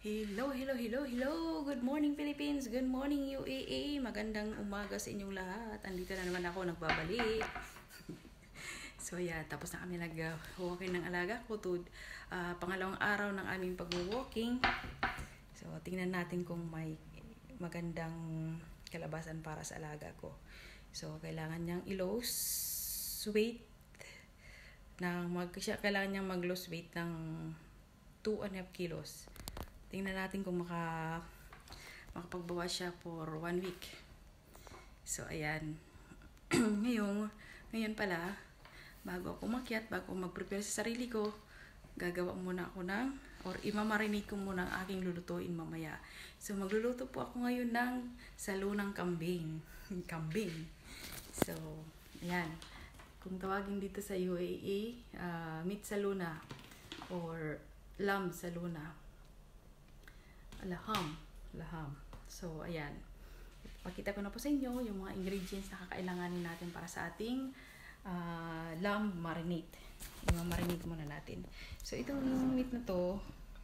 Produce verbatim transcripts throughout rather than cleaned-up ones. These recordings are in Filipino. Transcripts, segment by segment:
Hello, hello, hello, hello! Good morning Philippines! Good morning U A E! Magandang umaga sa inyong lahat. Andito na naman ako, nagbabalik. So yeah, tapos na kami nag-walking ng alaga ko to uh, pangalawang araw ng aming pag-walking. So tingnan natin kung may magandang kalabasan para sa alaga ko. So kailangan niyang i-lose weight ng mag kailangan niyang mag-lose weight ng two and a half kilos. Tingnan natin kung maka, makapagbawas siya for one week. So, ayan. ngayon, ngayon pala, bago ako umakyat, bago ako mag-prepare sa sarili ko, gagawa muna ako ng, or imamarinate ko muna ang aking lulutuin mamaya. So, magluluto po ako ngayon ng salunang kambing. Kambing. So, ayan. Kung tawagin dito sa U A E, uh, meat saluna or lamb saluna. Laham, laham. So, ayan. Pakita ko na po sa inyo yung mga ingredients na kakailanganin natin para sa ating uh, lamb marinade. Yung marinade muna natin. So, itong meat na to,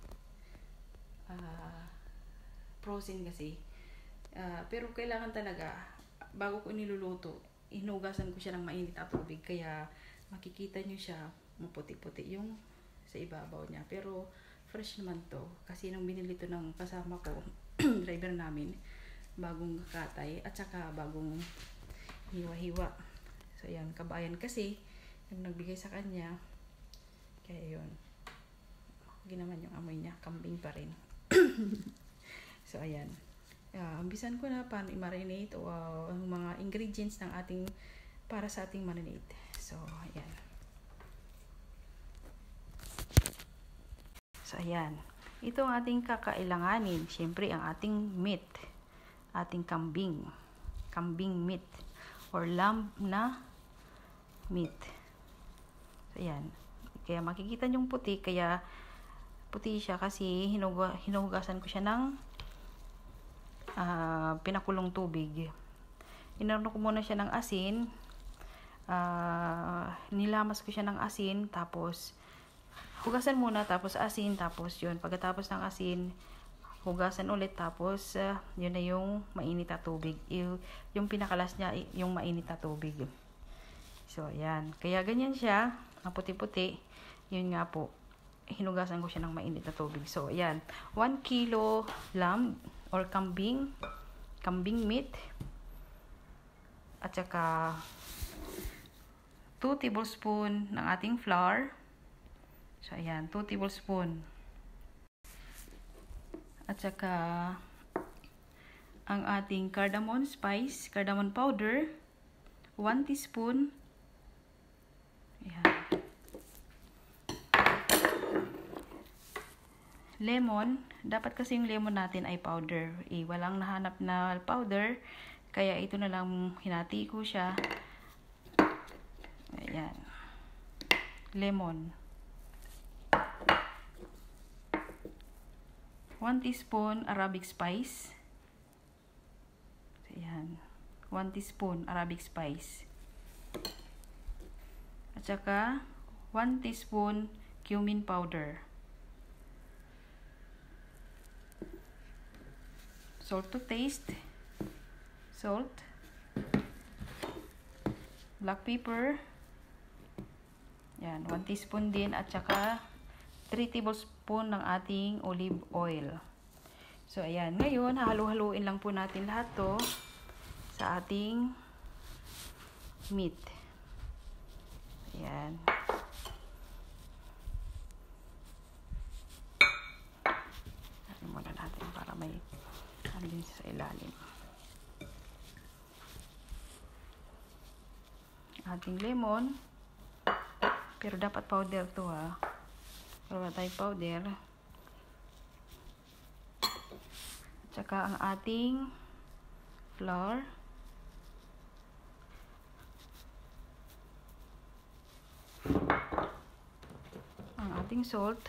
uh, frozen kasi. Uh, pero kailangan talaga, bago ko niluluto, hinugasan ko siya ng mainit at tubig. Kaya, makikita nyo siya, maputi-puti yung sa ibabaw niya. Pero, fresh naman to kasi nung binili to ng kasama ko driver namin, bagong katay at saka bagong hiwa-hiwa. So yan, kabayan kasi yung nagbigay sa kanya, kaya yun, ginaman yung amoy niya, kambing pa rin. So ayan, uh, ambisan ko na paano i-marinate o uh, ang mga ingredients ng ating para sa ating marinade. So ayan. So, ayan. Ito ang ating kakailanganin. Siyempre, ang ating meat. Ating kambing. Kambing meat. Or lamb na meat. So, ayan. Kaya makikita niyong puti. Kaya puti siya kasi hinuga, hinugasan ko siya ng uh, pinakulong tubig. Inarno ko muna siya ng asin. Uh, nilamas ko siya ng asin. Tapos, hugasan muna, tapos asin, tapos yun. Pagkatapos ng asin, hugasan ulit, tapos uh, yun na yung mainit na tubig. Y yung pinakalas niya, yung mainit na tubig. So, ayan. Kaya ganyan siya, maputi-puti. Yun nga po, hinugasan ko siya ng mainit na tubig. So, ayan. one kilo lamb or kambing, kambing meat. At saka, two tablespoon ng ating flour. So, ayan, two tablespoon. At saka, ang ating cardamom spice, cardamom powder, one teaspoon. Ayan. Lemon, dapat kasi yung lemon natin ay powder. Eh, walang nahanap na powder, kaya ito na lang hinati ko siya. Ayan. Lemon. one teaspoon Arabic spice. Ayan. one teaspoon Arabic spice. At saka, one teaspoon cumin powder. Salt to taste. Salt. Black pepper. Ayan. one teaspoon din. At saka, three tablespoon ng ating olive oil. So, ayan. Ngayon, halo-haluin lang po natin lahat to sa ating meat. Ayan. Ano muna natin para may ano din sa ilalim. Ating lemon. Pero dapat powder to ha. Pero tayo powder. At saka ang ating flour. Ang ating salt.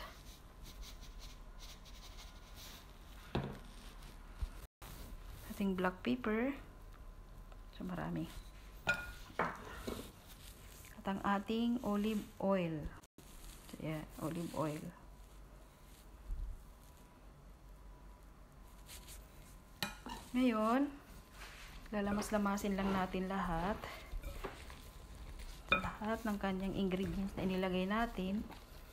Ating black pepper. So marami. At ang ating olive oil. So, yeah, olive oil. Ngayon, lalamas-lamasin lang natin lahat. Lahat ng kanyang ingredients na inilagay natin.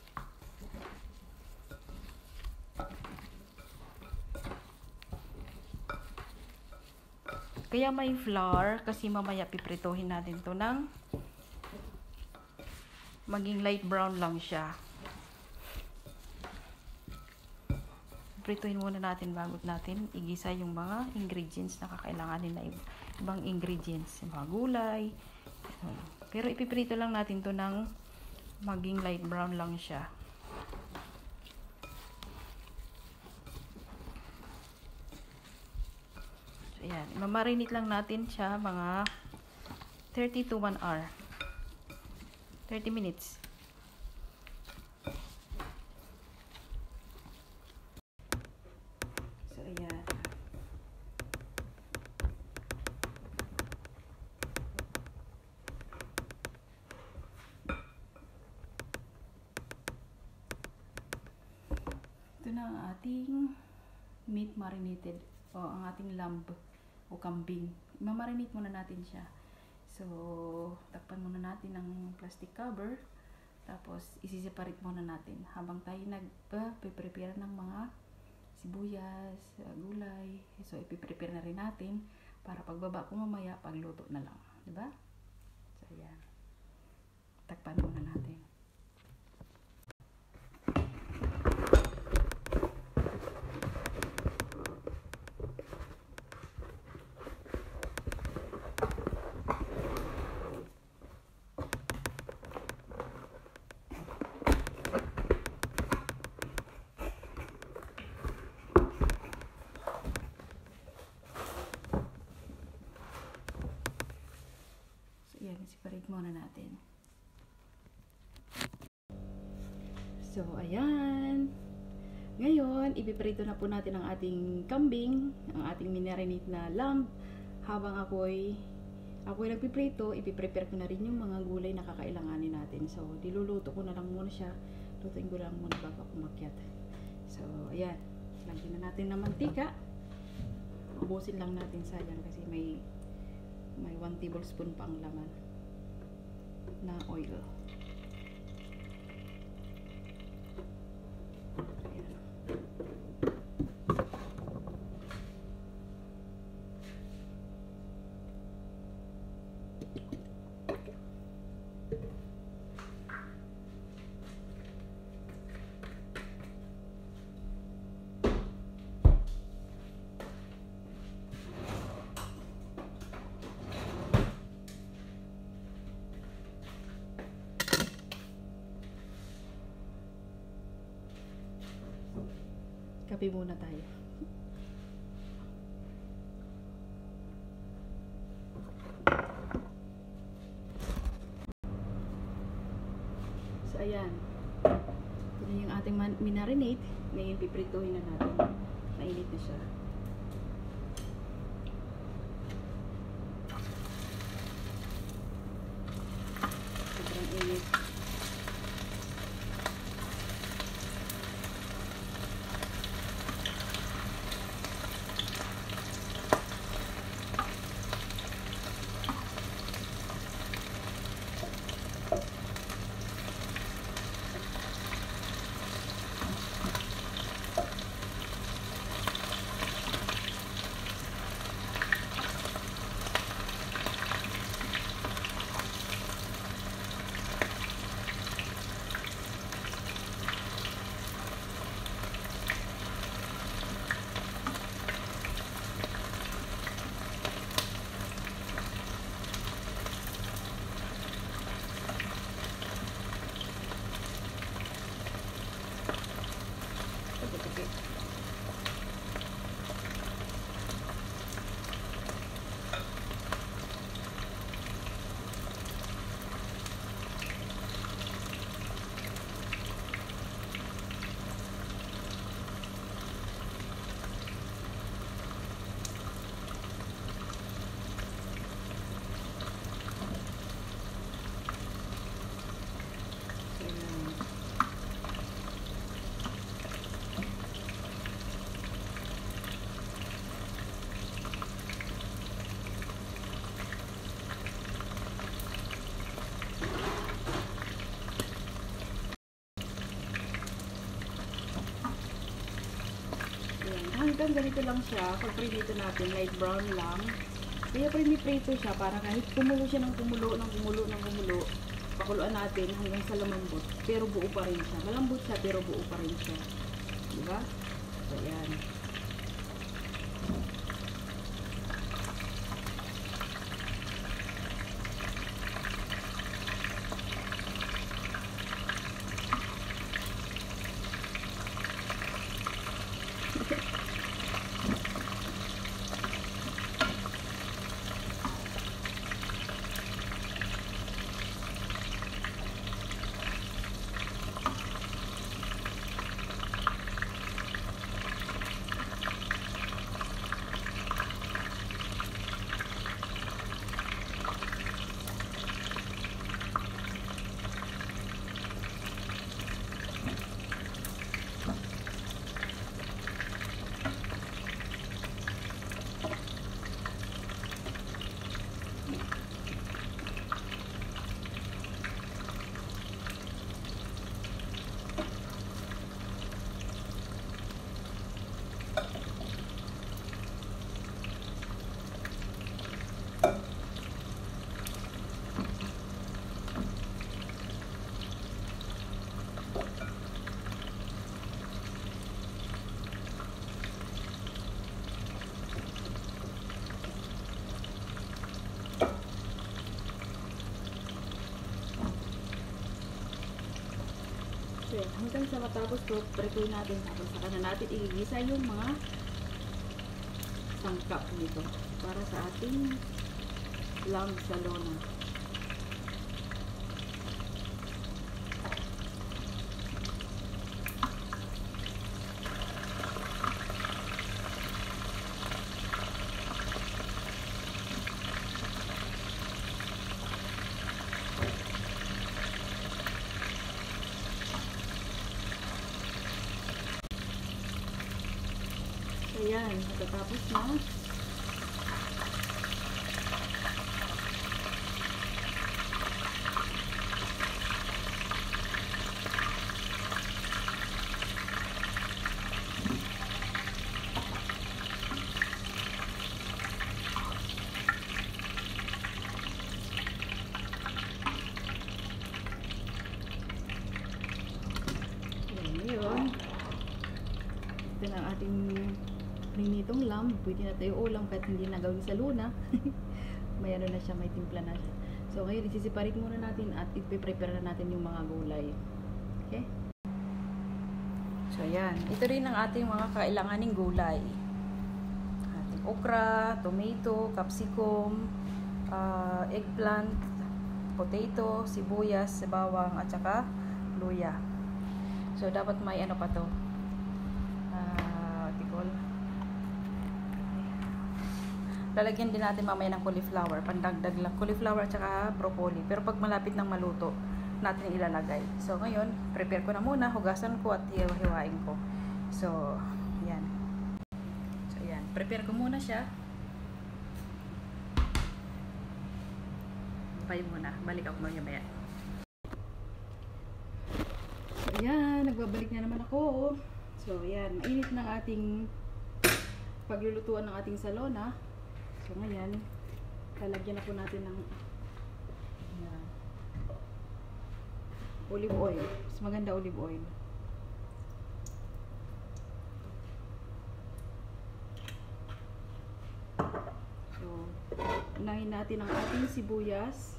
Kaya may flour kasi mamaya piprituhin natin to ng maging light brown lang siya. Prituhin muna natin bago natin igisa yung mga ingredients na kakailanganin na ibang ingredients, yung mga gulay. Pero ipiprito lang natin to ng maging light brown lang siya. So, ayan. Mamarinate lang natin siya mga thirty to one hour. thirty minutes. So, ayan. Ito na ang ating meat marinated o ang ating lamb o kambing. Mamarinate muna natin siya. So, takpan muna natin ng plastic cover. Tapos, isi-separate muna natin habang tayo nag-prepare ng mga sibuyas, gulay. So, ipiprepare na rin natin para pagbaba ko mamaya, pagluto na lang. Diba? So, yan. Takpan muna natin. Yan, separate muna natin. So, ayan. Ngayon, ipiprito na po natin ang ating kambing, ang ating minarinate na lamb. Habang ako'y ako'y nagpiprito, ipiprepare ko na rin yung mga gulay na kakailanganin natin. So, diluluto ko na lang muna siya. Lutuin ko lang muna bago kumakyat. So, ayan. Lagyan na natin ng mantika. Ubusin lang natin sayang kasi may may one tablespoon pang laman na oil. Ayan. Kape muna tayo. So, ayan. Ito yung ating minarinate. Ngayon, piprituhin na natin. Mainit na siya. Sobrang init. hanggang ganito lang siya. Pag prinito natin, light brown lang. Kaya priniprito siya para kahit kumulo siya ng kumulo, ng kumulo, ng kumulo, pakuluan natin hanggang sa lumambot. Pero buo pa rin siya. Malambot siya pero buo pa rin siya. Diba? So, ayan. So, hanggang sa matapos to, prituin natin. Tapos saka na natin igigisa yung mga sangkap nito para sa ating lamb sa lona. Ayan, matatapos na. Ayan, yun. Ito na ang ating prinitong lamb. Pwede na tayo ulam kahit hindi na gawin sa luna. May ano na siya, may timpla na siya. So ngayon, isisiparit muna natin at ipiprepare na natin yung mga gulay. Okay? So ayan, ito rin ang ating mga kailanganing gulay. Ating okra, tomato, capsicum, uh, eggplant, potato, sibuyas, bawang, at saka luya. So dapat may ano pa to. Uh, tikol. Lalagyan din natin mamaya ng cauliflower, pandagdag lang cauliflower at saka broccoli. Pero pag malapit ng maluto, natin ilalagay. So ngayon, prepare ko na muna, hugasan ko at hiwa-hiwain ko. So, yan. So yan, prepare ko muna siya. Bye muna, balik ako mamaya. So yan, nagbabalik na naman ako. So yan, mainit ng ating paglulutuan ng ating salona. So ngayon, lalagyan na po natin ng yan, olive oil. Mas maganda olive oil. So, unahin natin ang ating sibuyas.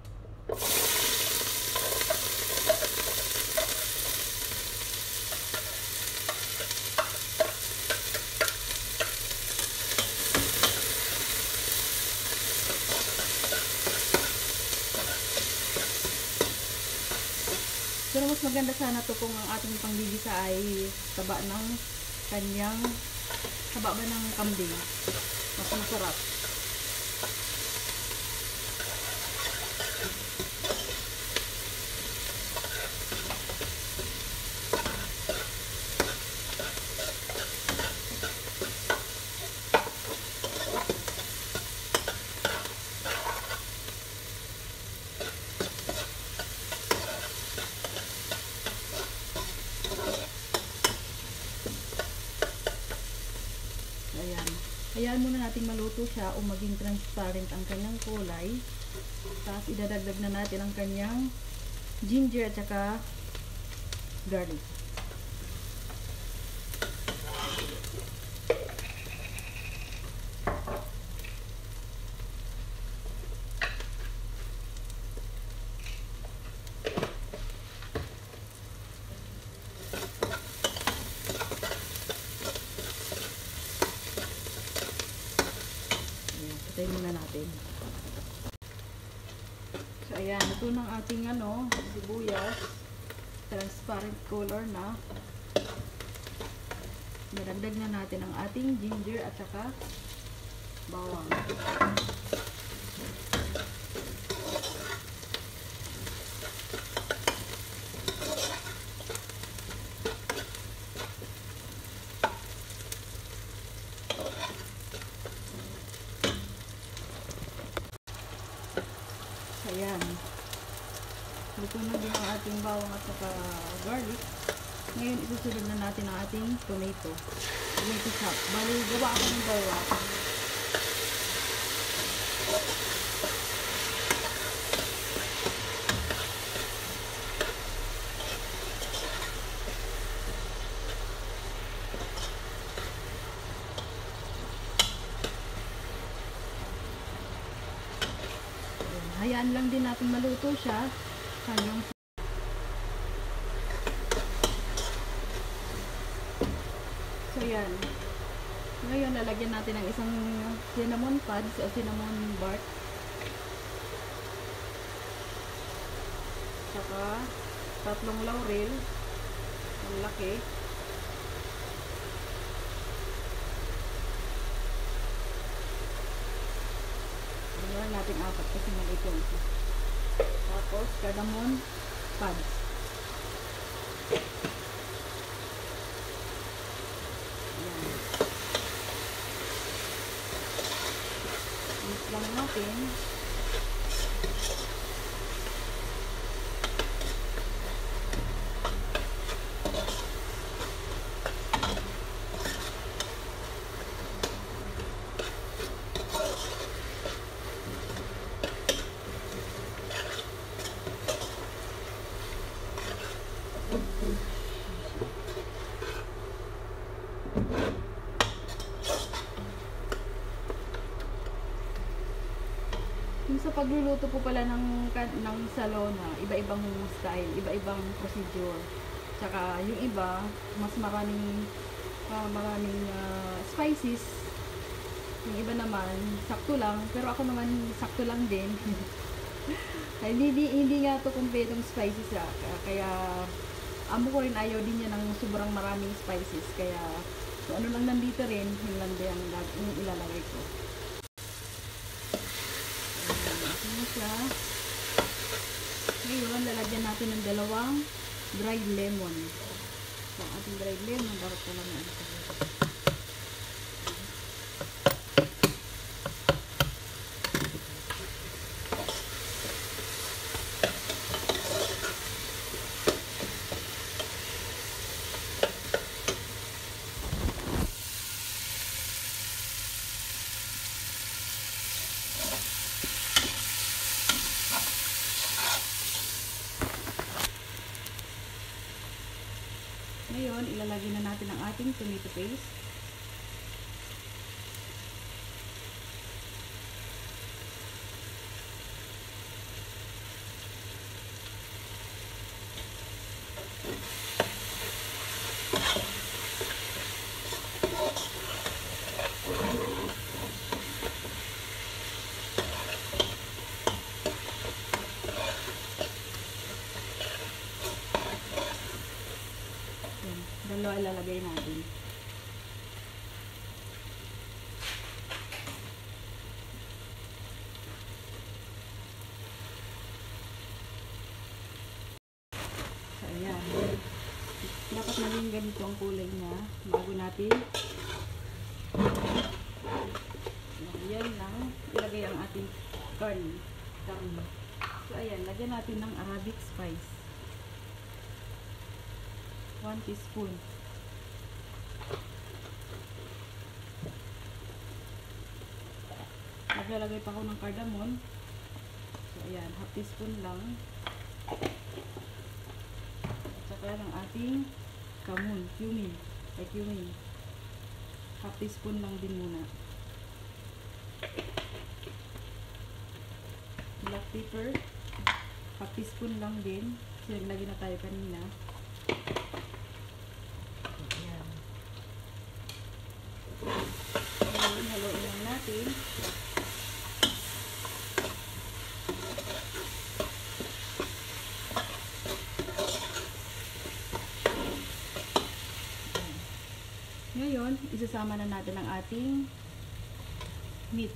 Pero mas maganda sana to kung ang ating panggigisa ay taba ng kanyang taba ba ng kambing. Mas masarap. Hayaan muna natin maluto siya o maging transparent ang kanyang kulay. Tapos idadagdag na natin ang kanyang ginger at saka garlic. Patay muna natin. So ayan, ito ng ating ano, sibuyas. Transparent color na. Naragdag na natin ang ating ginger at saka bawang. Ayan. Luto na din ang ating bawang at saka garlic. Ngayon, isusunod na natin ang ating tomato. Tomato chop. Bali, gawa ako ng gawa. Hayaan lang din natin maluto siya hanggang so yan. Ngayon lalagyan natin ng isang cinnamon pads o cinnamon bark, saka tatlong laurel ang laki, gawin natin apat kasi malito ito. Tapos cardamom pads. Ayan. Mix lang natin. Yung sa pagluluto po pala ng, ng salona, iba-ibang style, iba-ibang procedure. Tsaka yung iba, mas maraming, uh, maraming uh, spices. Yung iba naman, sakto lang. Pero ako naman, sakto lang din. hindi, hindi nga to kumpletong spices. Ah. Kaya, amo ko rin ayaw din niya ng sobrang maraming spices. Kaya, so ano lang nandito rin, yun lang din ang, ang ilalagay ko. Siya. Ngayon, lalagyan natin ng dalawang dried lemon. So, ating dried lemon, dapat pala na ito. Ngayon, ilalagay na natin ang ating tomato paste. Dalawa ilalagay natin. So, ayan. Dapat maging ganito ang kulay niya bago natin lagyan ng ilagay ang ating corn. So, ayan. Lagyan natin ng Arabic spice. one teaspoon. maglalagay pa ako ng cardamom. So, ayan, half teaspoon lang. At saka ng ating kamun, cumin, ay cumin. Half teaspoon lang din muna. Black pepper, half teaspoon lang din. Kasi naglagay na tayo kanina. Ayan. Ngayon, haluin lang natin. Ngayon, isasama na natin ang ating meat.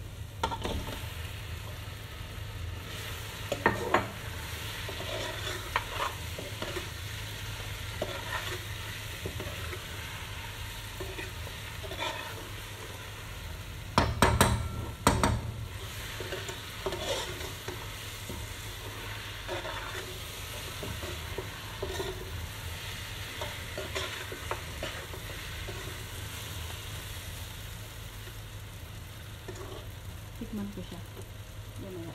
Tikman ko siya. Yan na yan.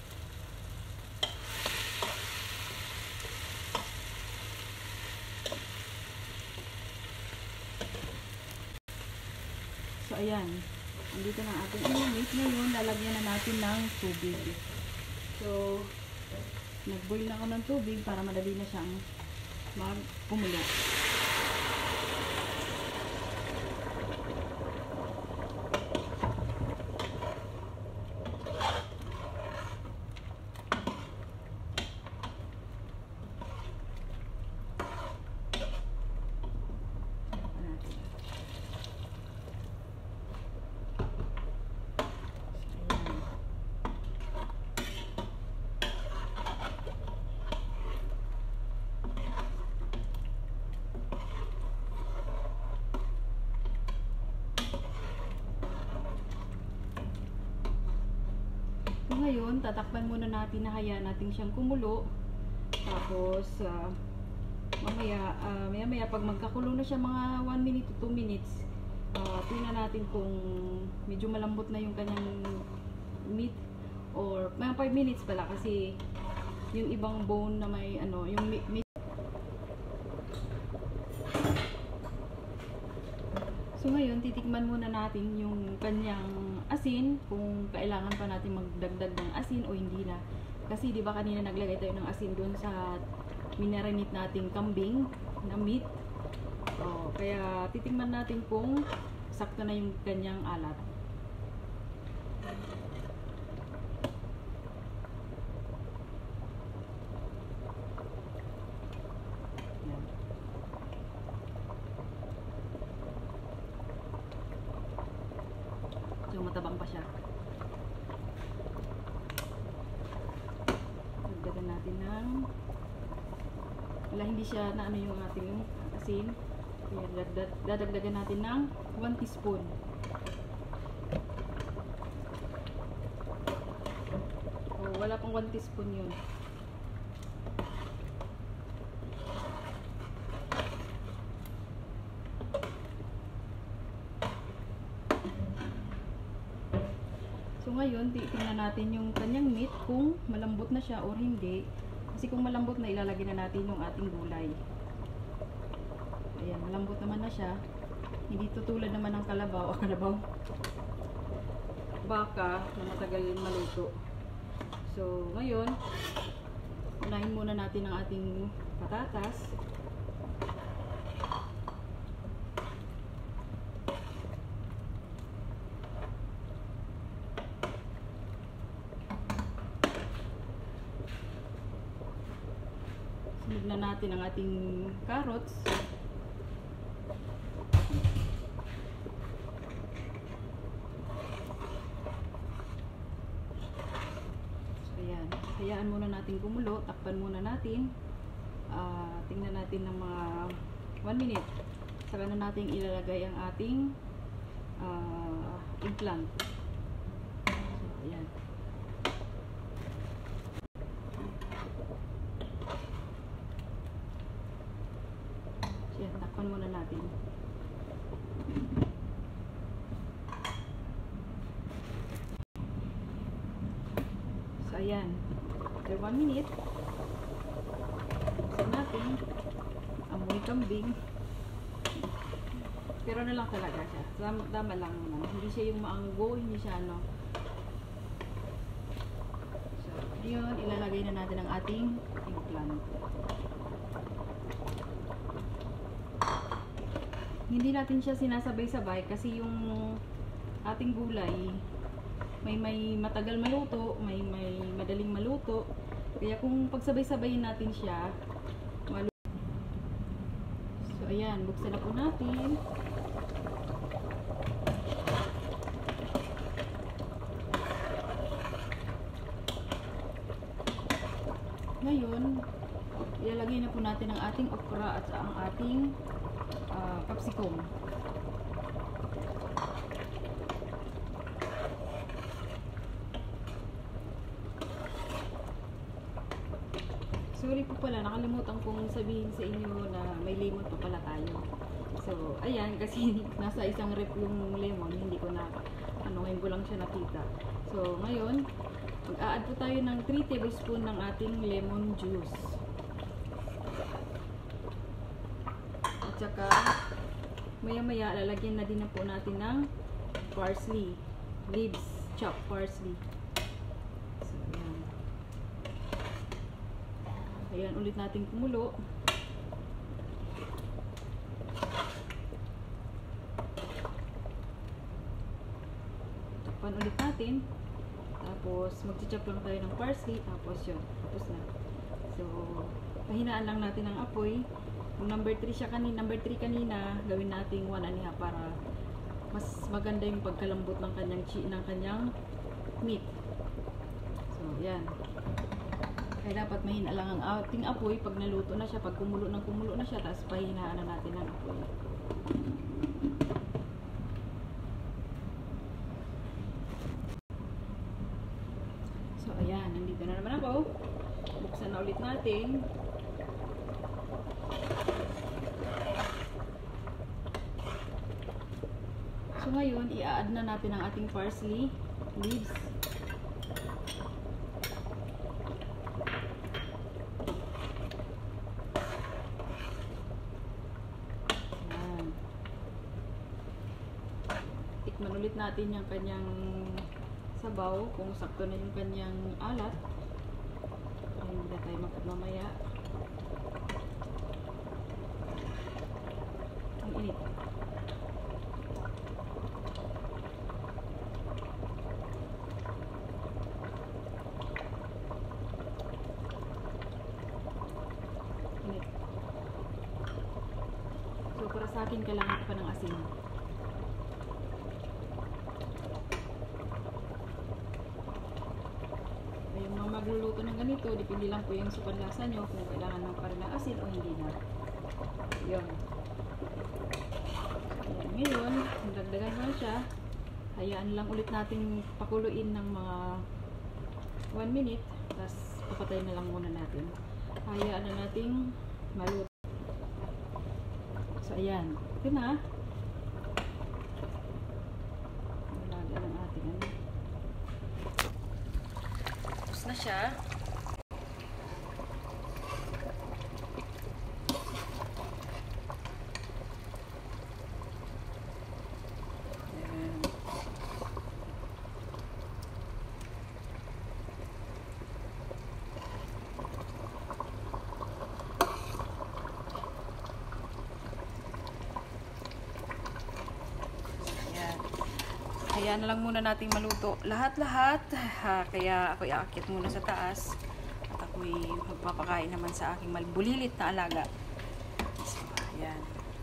So, ayan. Andito na ating inumit. Ngayon, lalagyan na natin ng tubig. So, nag-boil na ako ng tubig para madali na siyang magpumulo. So, ngayon, tatakpan muna natin na hayaan natin siyang kumulo. Tapos, uh, mamaya, uh, maya maya pag magkakulo na siya mga one minute to two minutes, uh, tingnan natin kung medyo malambot na yung kanyang meat, or mga five minutes pala kasi yung ibang bone na may ano, yung meat. So ngayon, titikman muna natin yung kanyang asin, kung kailangan pa natin magdagdag ng asin o hindi na. Kasi di ba kanina naglagay tayo ng asin doon sa minarinate nating kambing na meat. So, kaya titikman natin kung sakto na yung kanyang alat. So, matabang pa siya. Dagdagan natin ng wala, hindi siya na ano yung ating asin. Kaya dadagdagan natin ng one teaspoon. O, wala pang one teaspoon yun. So ngayon, tingnan natin yung kanyang meat kung malambot na siya or hindi. Kasi kung malambot na, ilalagay na natin yung ating gulay. Ayan, malambot naman na siya. Hindi tutulad naman ng kalabaw o kalabaw baka na matagal maluto. So ngayon, unahin muna natin ang ating patatas. Sunod na natin ang ating carrots. So, ayan. Hayaan muna natin kumulo. Takpan muna natin. Uh, tingnan natin ng mga one minute. Saka na natin ilalagay ang ating uh, eggplant. So, ayan. Yan, takpan muna natin. After one minute, buksan natin. Amoy kambing. Pero na lang talaga siya. Tama, tama lang naman. Hindi siya yung maanggo, hindi siya ano. So, yun, ilalagay na natin ang ating eggplant. Hindi natin siya sinasabay-sabay kasi yung ating gulay may may matagal maluto, may may madaling maluto. Kaya kung pagsabay-sabayin natin siya, maluto. So ayan, buksan na po natin. Ngayon, ilalagay na po natin ang ating okra at ang ating uh, capsicum. Sorry po pala, nakalimutan kong sabihin sa inyo na may lemon pa pala tayo. So, ayan, kasi nasa isang rep yung lemon, hindi ko na, ano, ngayon ko lang siya nakita. So, ngayon, mag-a-add po tayo ng three tablespoon ng ating lemon juice. At saka, maya-maya, lalagyan na din na po natin ng parsley, leaves, chopped parsley. Ayan, ulit natin kumulo. Takpan ulit natin. Tapos, mag-chop lang tayo ng parsley. Tapos yun, tapos na. So, pahinaan lang natin ang apoy. Kung number three siya kanina, number three kanina, gawin natin one and a half para mas maganda yung pagkalambot ng kanyang, ng kanyang meat. So, ayan. Kaya dapat mahina lang ang ating apoy pag naluto na siya, pag kumulo ng kumulo na siya, tapos pahinaan na natin ang apoy. So ayan, nandito na naman ako. Buksan na ulit natin. So ngayon, i-add na natin ang ating parsley leaves. Tikman ulit natin yung kanyang sabaw, kung sakto na yung kanyang alat. Ay, hindi na tayo magpamamaya. Ang init. Init. So, para sa akin, kailangan ko pa ng asin. Magluluto ng ganito, depende lang po yung supanlasa nyo kung kailangan ng pa rin ng asin o hindi na. Yun. Ayan, ngayon, dagdagan ko na siya. Hayaan lang ulit natin pakuluin ng mga one minute. Tapos papatay na lang muna natin. Hayaan na nating maluto. So ayan, ito na. Lagyan ng ating ano. Na siya. Kaya na lang muna nating maluto lahat-lahat. Kaya ako iaakit muna sa taas. At ako'y magpapakain naman sa aking malbulilit na alaga. So, ayan.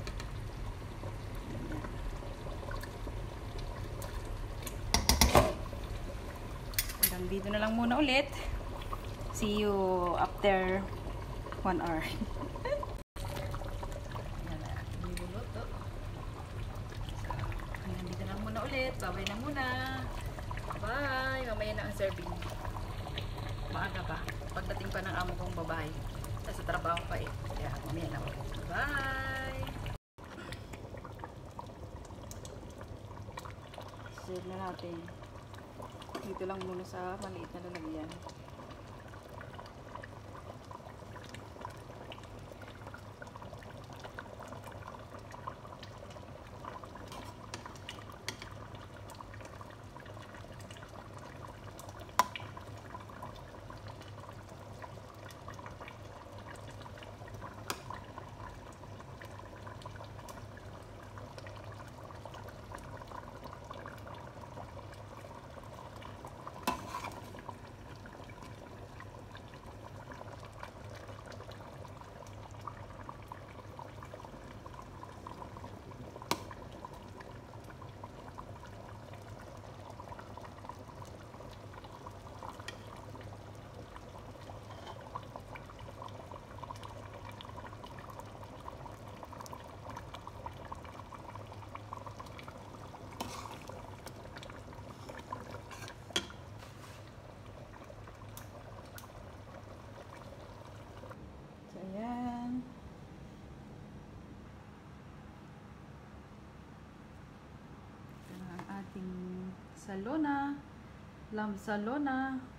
Hanggang dito na lang muna ulit. See you after one hour. Ulit, babay na muna. Bye! Mamaya na ang serving. Maaga pa. Pagdating pa ng amo kong babae. Sa trabaho pa eh. Kaya mamaya na ulit. Bye! Serve na natin. Dito lang muna sa maliit na lalagyan. Salona. Lamsalona.